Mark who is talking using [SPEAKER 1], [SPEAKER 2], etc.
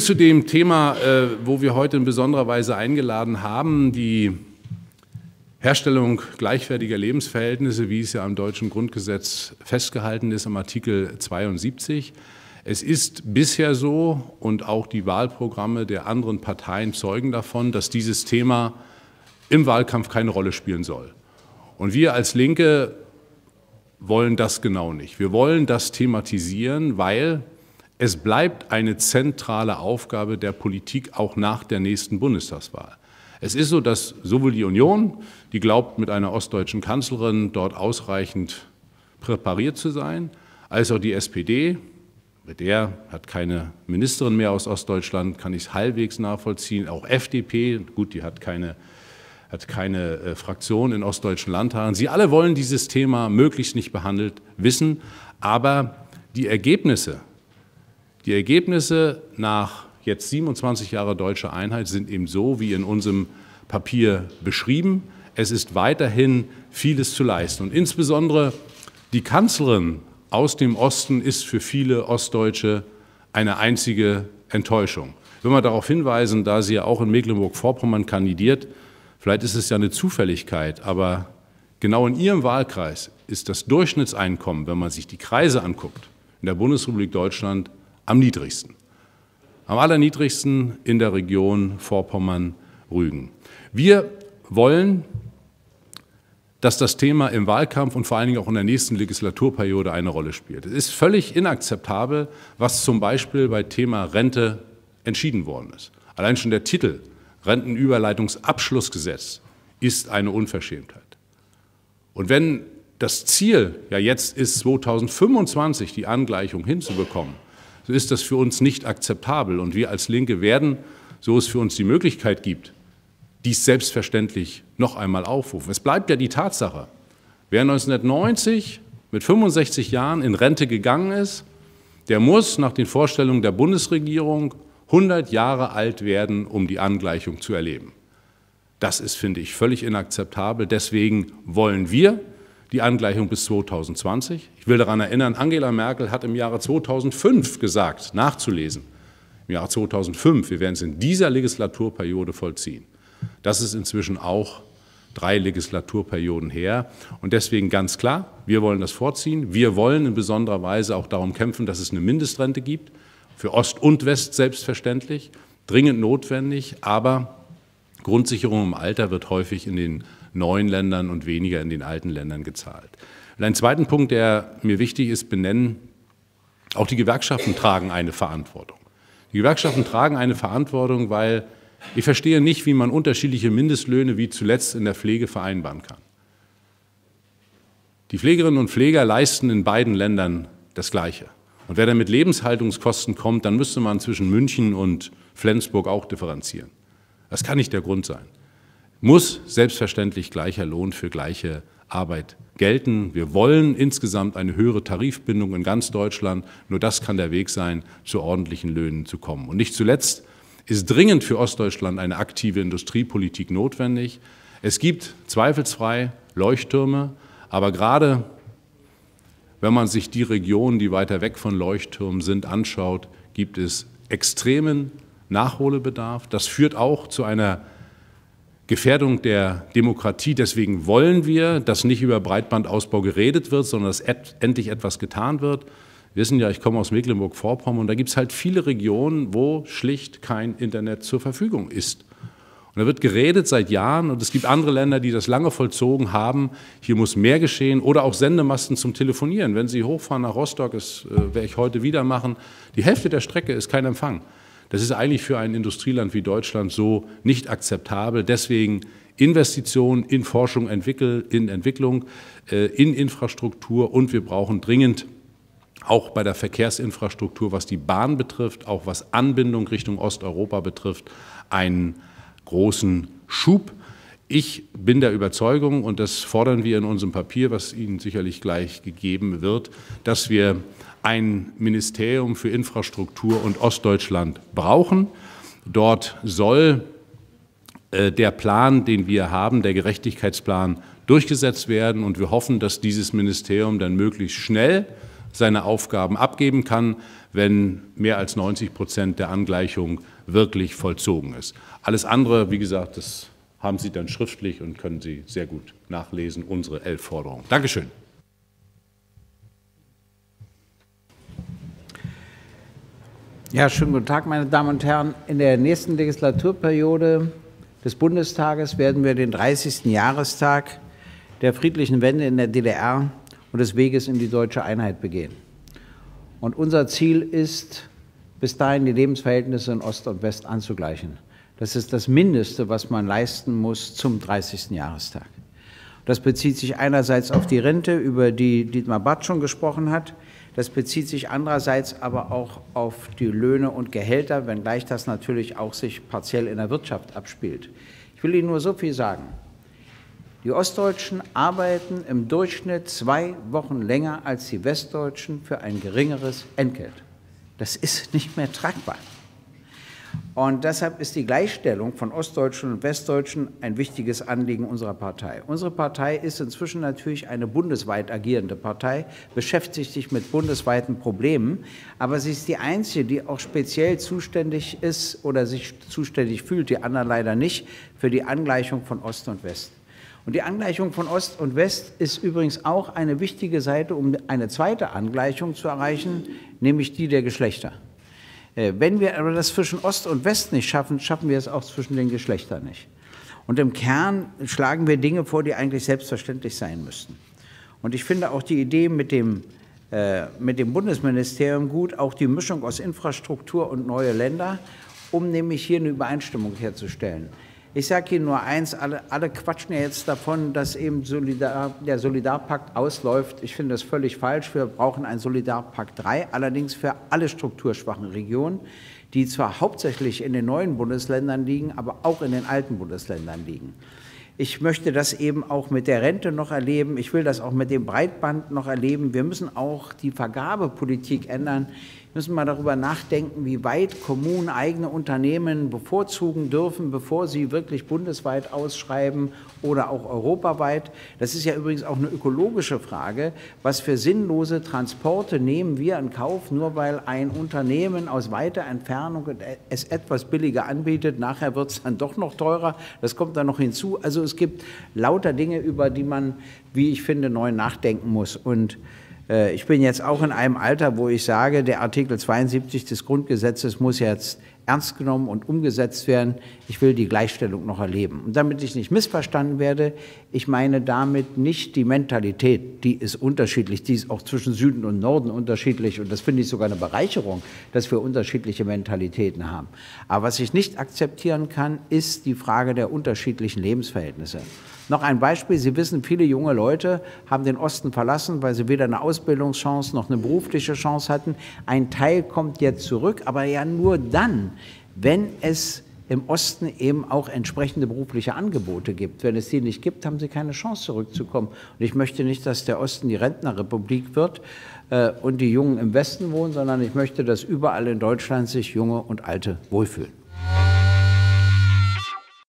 [SPEAKER 1] Zu dem Thema, wo wir heute in besonderer Weise eingeladen haben, die Herstellung gleichwertiger Lebensverhältnisse, wie es ja am deutschen Grundgesetz festgehalten ist, am Artikel 72. Es ist bisher so, und auch die Wahlprogramme der anderen Parteien zeugen davon, dass dieses Thema im Wahlkampf keine Rolle spielen soll. Und wir als Linke wollen das genau nicht. Wir wollen das thematisieren, weil es bleibt eine zentrale Aufgabe der Politik auch nach der nächsten Bundestagswahl. Es ist so, dass sowohl die Union, die glaubt, mit einer ostdeutschen Kanzlerin dort ausreichend präpariert zu sein, als auch die SPD, mit der hat keine Ministerin mehr aus Ostdeutschland, kann ich es halbwegs nachvollziehen, auch FDP, gut, die hat keine Fraktion in ostdeutschen Landtagen. Sie alle wollen dieses Thema möglichst nicht behandelt wissen, aber die Ergebnisse nach jetzt 27 Jahre deutscher Einheit sind eben so, wie in unserem Papier beschrieben. Es ist weiterhin vieles zu leisten. Und insbesondere die Kanzlerin aus dem Osten ist für viele Ostdeutsche eine einzige Enttäuschung. Ich will mal darauf hinweisen, da sie ja auch in Mecklenburg-Vorpommern kandidiert, vielleicht ist es ja eine Zufälligkeit, aber genau in ihrem Wahlkreis ist das Durchschnittseinkommen, wenn man sich die Kreise anguckt, in der Bundesrepublik Deutschland am niedrigsten. Am allerniedrigsten in der Region Vorpommern-Rügen. Wir wollen, dass das Thema im Wahlkampf und vor allen Dingen auch in der nächsten Legislaturperiode eine Rolle spielt. Es ist völlig inakzeptabel, was zum Beispiel bei Thema Rente entschieden worden ist. Allein schon der Titel Rentenüberleitungsabschlussgesetz ist eine Unverschämtheit. Und wenn das Ziel ja jetzt ist, 2025 die Angleichung hinzubekommen, so ist das für uns nicht akzeptabel. Und wir als Linke werden, so es für uns die Möglichkeit gibt, dies selbstverständlich noch einmal aufrufen. Es bleibt ja die Tatsache, wer 1990 mit 65 Jahren in Rente gegangen ist, der muss nach den Vorstellungen der Bundesregierung 100 Jahre alt werden, um die Angleichung zu erleben. Das ist, finde ich, völlig inakzeptabel. Deswegen wollen wir die Angleichung bis 2020. Ich will daran erinnern, Angela Merkel hat im Jahre 2005 gesagt, nachzulesen, im Jahre 2005, wir werden es in dieser Legislaturperiode vollziehen. Das ist inzwischen auch 3 Legislaturperioden her. Und deswegen ganz klar, wir wollen das vorziehen. Wir wollen in besonderer Weise auch darum kämpfen, dass es eine Mindestrente gibt, für Ost und West selbstverständlich, dringend notwendig, aber Grundsicherung im Alter wird häufig in den neuen Ländern und weniger in den alten Ländern gezahlt. Und einen zweiten Punkt, der mir wichtig ist, benennen, auch die Gewerkschaften tragen eine Verantwortung. Die Gewerkschaften tragen eine Verantwortung, weil ich verstehe nicht, wie man unterschiedliche Mindestlöhne wie zuletzt in der Pflege vereinbaren kann. Die Pflegerinnen und Pfleger leisten in beiden Ländern das Gleiche. Und wer dann mit Lebenshaltungskosten kommt, dann müsste man zwischen München und Flensburg auch differenzieren. Das kann nicht der Grund sein. Muss selbstverständlich gleicher Lohn für gleiche Arbeit gelten. Wir wollen insgesamt eine höhere Tarifbindung in ganz Deutschland. Nur das kann der Weg sein, zu ordentlichen Löhnen zu kommen. Und nicht zuletzt ist dringend für Ostdeutschland eine aktive Industriepolitik notwendig. Es gibt zweifelsfrei Leuchttürme, aber gerade wenn man sich die Regionen, die weiter weg von Leuchttürmen sind, anschaut, gibt es extremen Nachholbedarf. Das führt auch zu einer Gefährdung der Demokratie. Deswegen wollen wir, dass nicht über Breitbandausbau geredet wird, sondern dass endlich etwas getan wird. Wir wissen ja, ich komme aus Mecklenburg-Vorpommern und da gibt es halt viele Regionen, wo schlicht kein Internet zur Verfügung ist. Und da wird geredet seit Jahren und es gibt andere Länder, die das lange vollzogen haben. Hier muss mehr geschehen oder auch Sendemasten zum Telefonieren. Wenn Sie hochfahren nach Rostock, das werde ich heute wieder machen, die Hälfte der Strecke ist kein Empfang. Das ist eigentlich für ein Industrieland wie Deutschland so nicht akzeptabel. Deswegen Investitionen in Forschung, in Entwicklung, in Infrastruktur und wir brauchen dringend auch bei der Verkehrsinfrastruktur, was die Bahn betrifft, auch was Anbindung Richtung Osteuropa betrifft, einen großen Schub. Ich bin der Überzeugung, und das fordern wir in unserem Papier, was Ihnen sicherlich gleich gegeben wird, dass wir ein Ministerium für Infrastruktur und Ostdeutschland brauchen. Dort soll der Plan, den wir haben, der Gerechtigkeitsplan, durchgesetzt werden. Und wir hoffen, dass dieses Ministerium dann möglichst schnell seine Aufgaben abgeben kann, wenn mehr als 90% der Angleichung wirklich vollzogen ist. Alles andere, wie gesagt, das haben Sie dann schriftlich und können Sie sehr gut nachlesen, unsere 11 Forderungen. Dankeschön.
[SPEAKER 2] Ja, schönen guten Tag, meine Damen und Herren. In der nächsten Legislaturperiode des Bundestages werden wir den 30. Jahrestag der friedlichen Wende in der DDR und des Weges in die deutsche Einheit begehen. Und unser Ziel ist, bis dahin die Lebensverhältnisse in Ost und West anzugleichen. Das ist das Mindeste, was man leisten muss zum 30. Jahrestag. Das bezieht sich einerseits auf die Rente, über die Dietmar Bartsch schon gesprochen hat. Das bezieht sich andererseits aber auch auf die Löhne und Gehälter, wenngleich das natürlich auch sich partiell in der Wirtschaft abspielt. Ich will Ihnen nur so viel sagen. Die Ostdeutschen arbeiten im Durchschnitt 2 Wochen länger als die Westdeutschen für ein geringeres Entgelt. Das ist nicht mehr tragbar. Und deshalb ist die Gleichstellung von Ostdeutschen und Westdeutschen ein wichtiges Anliegen unserer Partei. Unsere Partei ist inzwischen natürlich eine bundesweit agierende Partei, beschäftigt sich mit bundesweiten Problemen, aber sie ist die einzige, die auch speziell zuständig ist oder sich zuständig fühlt, die anderen leider nicht, für die Angleichung von Ost und West. Und die Angleichung von Ost und West ist übrigens auch eine wichtige Seite, um eine zweite Angleichung zu erreichen, nämlich die der Geschlechter. Wenn wir aber das zwischen Ost und West nicht schaffen, schaffen wir es auch zwischen den Geschlechtern nicht. Und im Kern schlagen wir Dinge vor, die eigentlich selbstverständlich sein müssten. Und ich finde auch die Idee mit dem Bundesministerium gut, auch die Mischung aus Infrastruktur und neue Länder, um nämlich hier eine Übereinstimmung herzustellen. Ich sage Ihnen nur eins, alle quatschen ja jetzt davon, dass eben der Solidarpakt ausläuft. Ich finde das völlig falsch. Wir brauchen einen Solidarpakt 3, allerdings für alle strukturschwachen Regionen, die zwar hauptsächlich in den neuen Bundesländern liegen, aber auch in den alten Bundesländern liegen. Ich möchte das eben auch mit der Rente noch erleben. Ich will das auch mit dem Breitband noch erleben. Wir müssen auch die Vergabepolitik ändern. Wir müssen mal darüber nachdenken, wie weit Kommunen eigene Unternehmen bevorzugen dürfen, bevor sie wirklich bundesweit ausschreiben oder auch europaweit. Das ist ja übrigens auch eine ökologische Frage. Was für sinnlose Transporte nehmen wir in Kauf, nur weil ein Unternehmen aus weiter Entfernung es etwas billiger anbietet. Nachher wird es dann doch noch teurer. Das kommt dann noch hinzu. Also es gibt lauter Dinge, über die man, wie ich finde, neu nachdenken muss. Und ich bin jetzt auch in einem Alter, wo ich sage, der Artikel 72 des Grundgesetzes muss jetzt ernst genommen und umgesetzt werden. Ich will die Gleichstellung noch erleben. Und damit ich nicht missverstanden werde, ich meine damit nicht die Mentalität, die ist unterschiedlich, die ist auch zwischen Süden und Norden unterschiedlich und das finde ich sogar eine Bereicherung, dass wir unterschiedliche Mentalitäten haben. Aber was ich nicht akzeptieren kann, ist die Frage der unterschiedlichen Lebensverhältnisse. Noch ein Beispiel, Sie wissen, viele junge Leute haben den Osten verlassen, weil sie weder eine Ausbildungschance noch eine berufliche Chance hatten. Ein Teil kommt jetzt zurück, aber ja nur dann, wenn es im Osten eben auch entsprechende berufliche Angebote gibt. Wenn es die nicht gibt, haben sie keine Chance zurückzukommen. Und ich möchte nicht, dass der Osten die Rentnerrepublik wird und die Jungen im Westen wohnen, sondern ich möchte, dass überall in Deutschland sich Junge und Alte wohlfühlen.